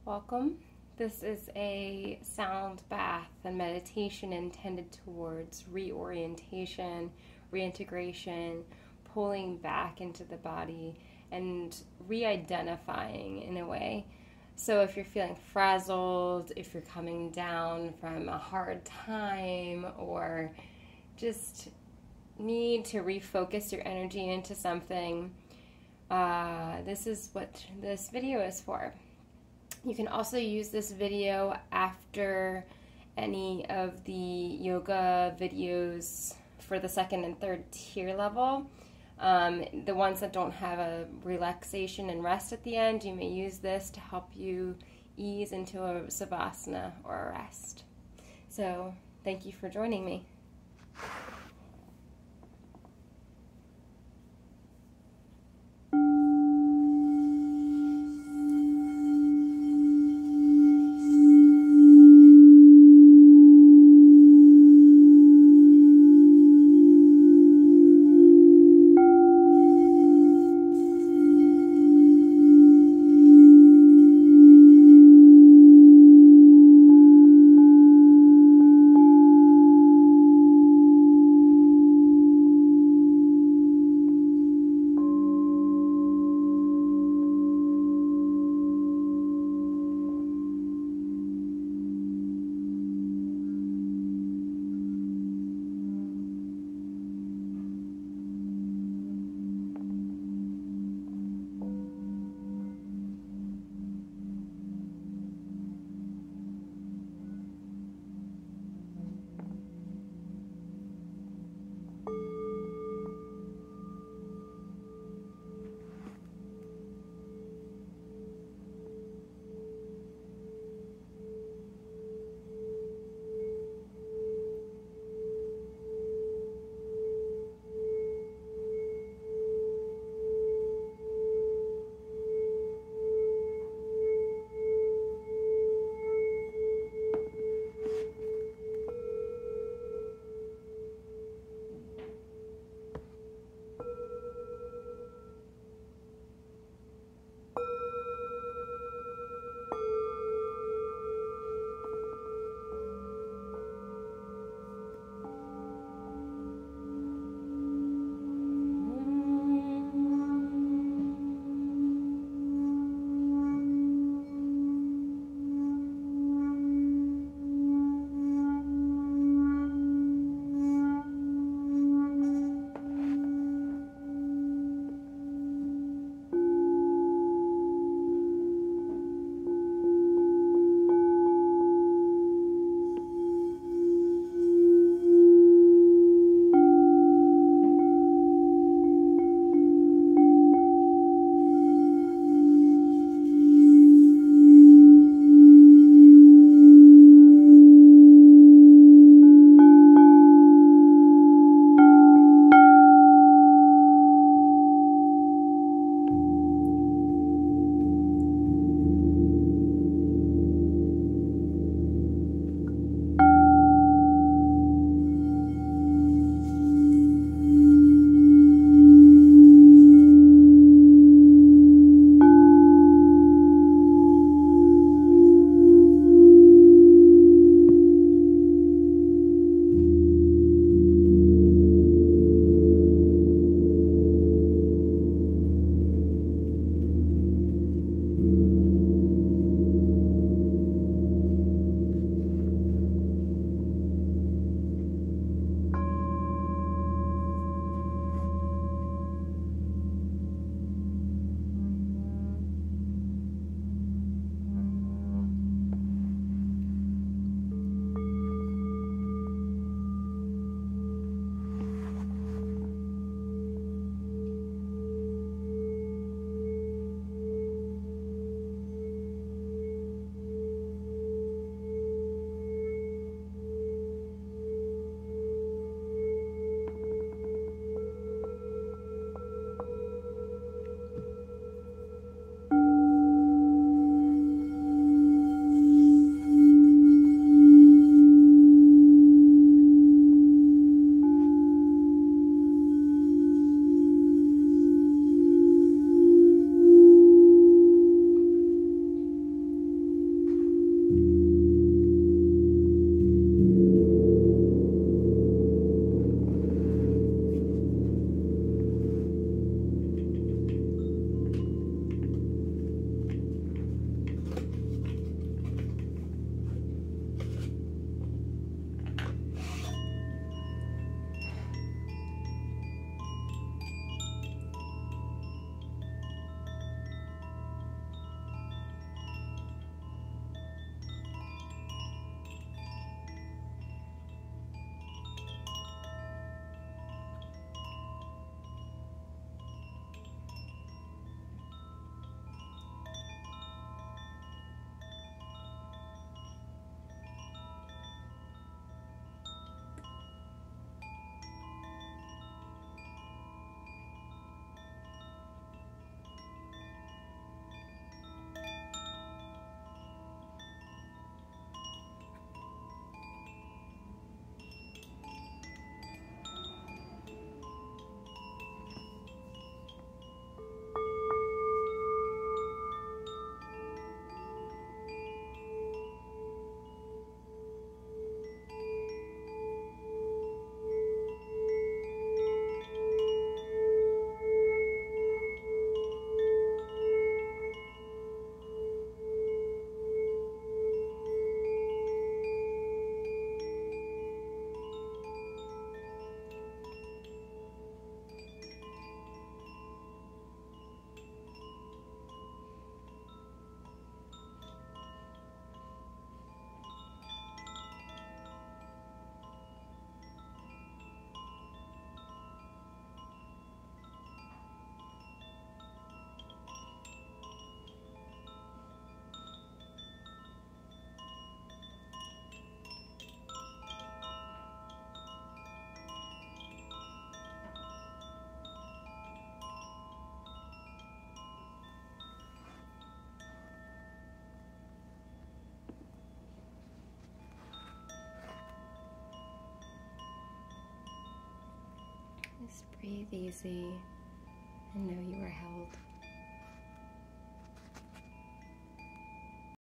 Welcome. This is a sound bath and meditation intended towards reorientation, reintegration, pulling back into the body, and re-identifying in a way. So if you're feeling frazzled, if you're coming down from a hard time, or just need to refocus your energy into something, this is what this video is for. You can also use this video after any of the yoga videos for the second and third tier level. The ones that don't have a relaxation and rest at the end, you may use this to help you ease into a savasana or a rest. So thank you for joining me. Just breathe easy and know you are held.